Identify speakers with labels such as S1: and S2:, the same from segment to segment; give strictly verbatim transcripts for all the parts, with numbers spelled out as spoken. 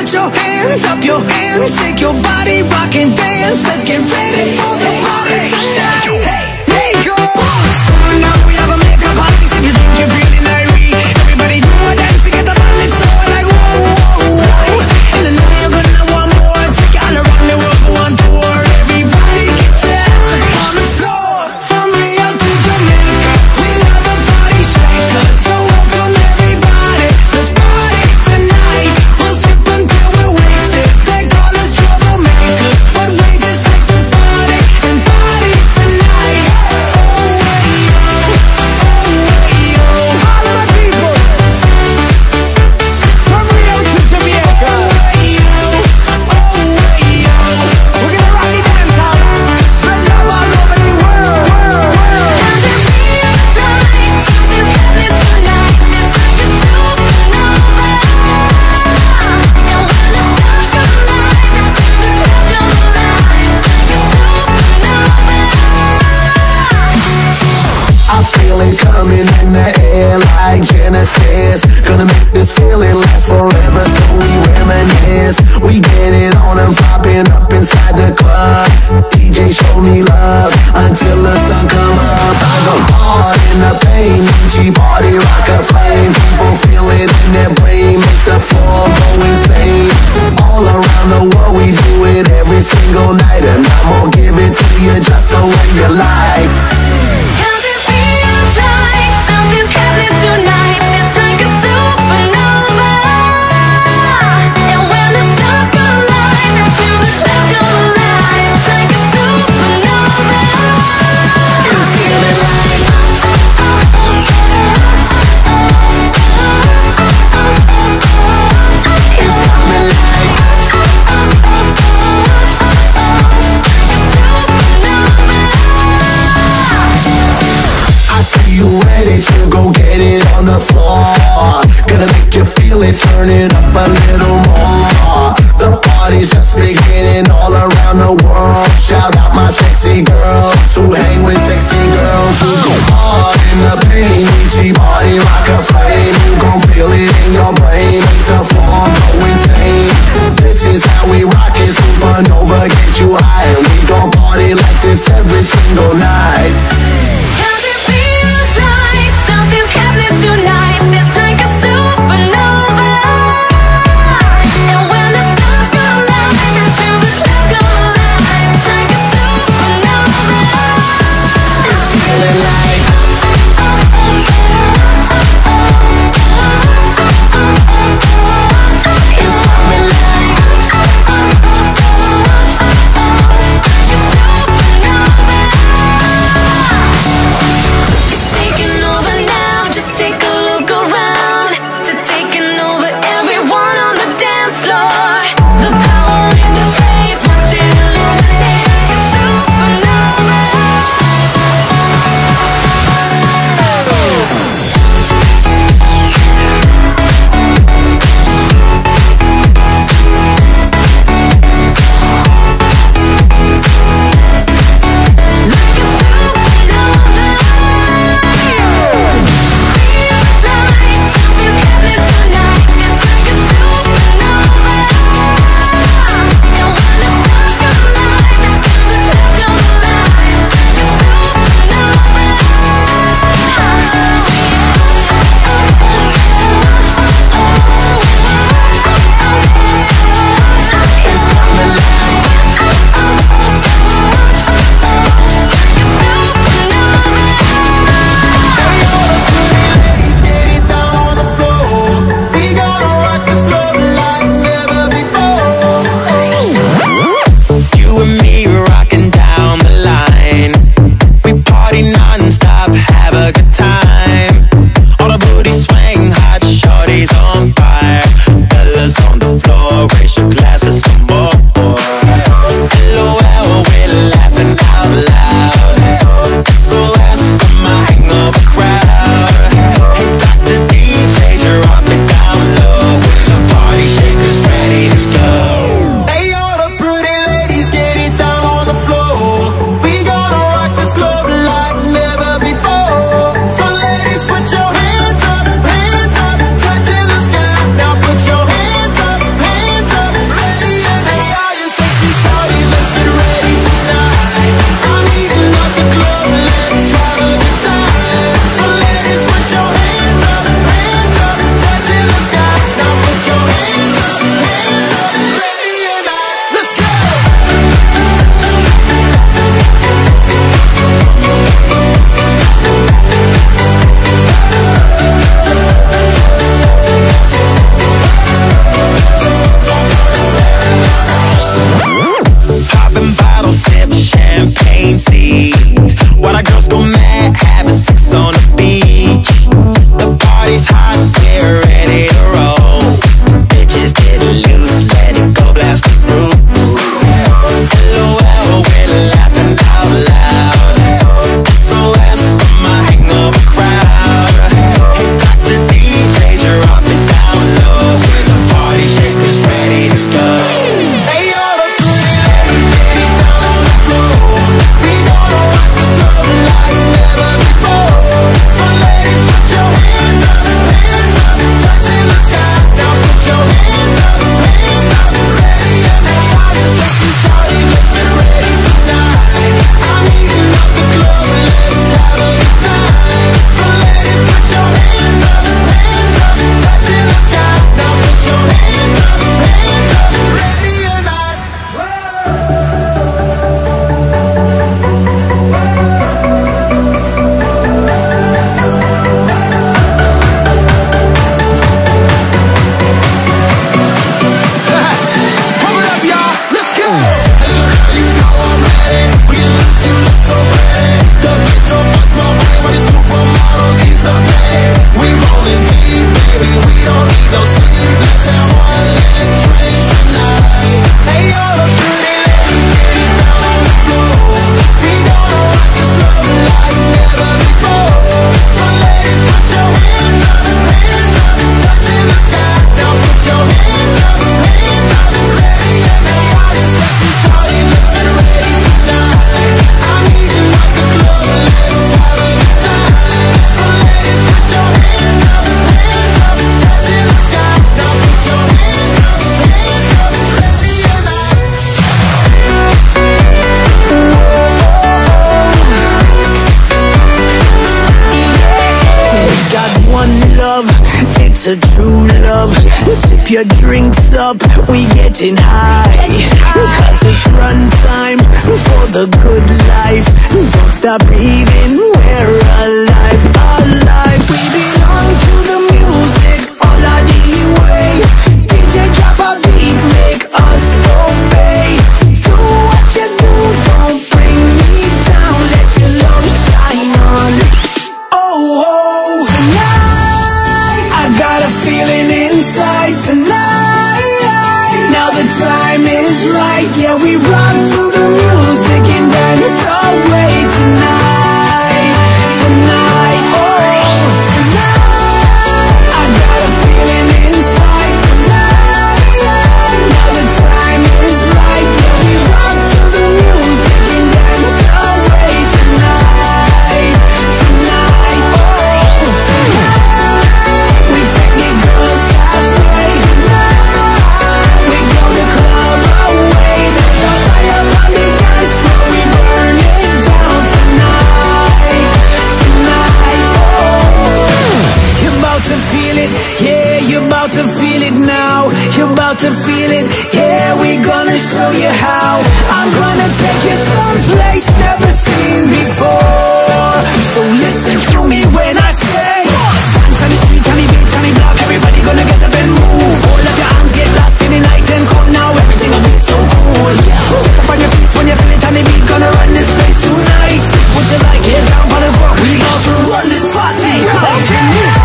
S1: Put your hands up, your hands, shake your body, rock and dance. Let's get ready for the party tonight. Hey, hey, go. Come now, we are gonna make a party. If you think you're feeling irate, everybody do a dance to get the body so like whoa, whoa, whoa. And I know you're gonna want more. Take it all around the world, go on tour. Everybody get your ass up on the floor. From Rio to Jamaica, we are the party shakers. So welcome everybody, let's party tonight. We'll sip until we're wasted. They call us troublemakers, but we just like to party and party tonight. Oh, hey, yo, oh, hey, yo. All of my people, from Rio to Jamaica. Oh, hey, yo, oh, hey, yo. We're gonna rock the dance hall, spread love all over the world, world, world.
S2: I feel it coming in the air like Genesis. Gonna make this feeling last forever, so we reminisce. We get it on and popping up inside the club. D J show me love until the sun come up. I go hard in the pain, G party rock a flame. People feel it in their brain, make the floor go insane. All around the world we do it every single night, and I'm gonna give it to you just the way you like. You ready to go get it on the floor? Gonna make you feel it, turn it up a little more. The party's just beginning all around the world. Shout out my sexy girls who hang with sexy girls who go hard in the pain. G party rock a flame. You gon' feel it in your brain, make the floor go insane. This is how we rock it, supernova, get you high. And we gon' party like this every single night.
S3: Something's happening tonight. It's like a supernova. And when the stars go light, I feel the club go alive. It's like a supernova.
S2: It's feeling like
S1: your drinks up, we getting high. Cause it's run time for the good life. Don't stop breathing, we're alive, alive. We belong to the music, all our D way. D J drop a beat, make us obey. Do what you do, don't bring me down. Let your love shine on. Oh, oh, tonight I got a feeling inside tonight. Now the time is right, yeah, we rock to the music and dance away tonight, tonight, oh, tonight I got a feeling inside tonight. Now the time is right, yeah, we rock to the music and dance away tonight, tonight, oh, tonight we take it girls halfway tonight. We go the club away. There's a fire on the dance floor, we burn it down tonight, tonight, oh. You're about to feel it, yeah, you're about to feel it now. You're about to feel it, yeah, we're gonna show you how. I'm gonna take you someplace never seen before. So listen to me when I say dance on the street, on the beach, on the block. Everybody gonna get up and move. All of your hands get lost in the night and come now. Everything will be so cool. Get up on your feet when you feel it on the beat. Gonna run this place tonight. Would you like it down on the floor? We about to run this party. Okay.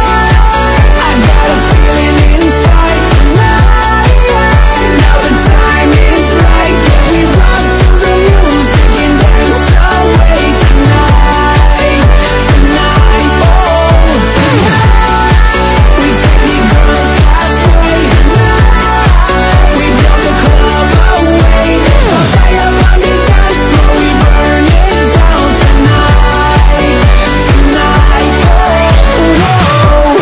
S1: I got a feeling inside tonight. Now the time is right. Yeah, we rock to the music and dance away tonight, tonight, oh, tonight we take the girls halfway tonight. We blow the club away. There's a fire on the dance floor, we burn it down tonight, tonight, oh, oh.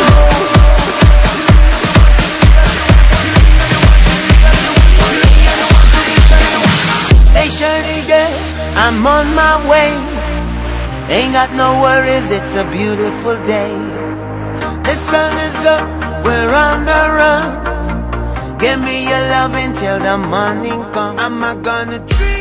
S4: Hey Shirley girl, I'm on my way. Ain't got no worries, it's a beautiful day. The sun is up, we're on the run. Give me your love until the morning come. I'm not gonna treat